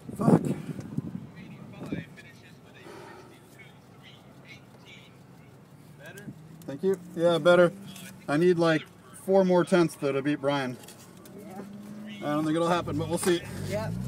Fuck. Thank you. Yeah, better. I need like 4 more tenths though to beat Brian. Yeah. I don't think it'll happen, but we'll see. Yep.